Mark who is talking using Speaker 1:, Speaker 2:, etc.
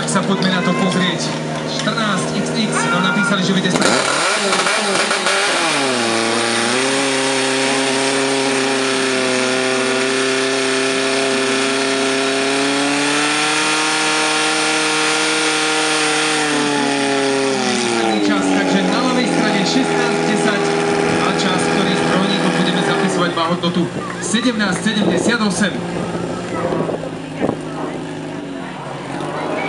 Speaker 1: Tak sa poďme na to pozrieť. 14XX nám napísali, že viete stať. Čas, takže na ľavej strane 16:10 a čas, ktorý z trojníkov budeme zapisovať, má hodnotu 17:78.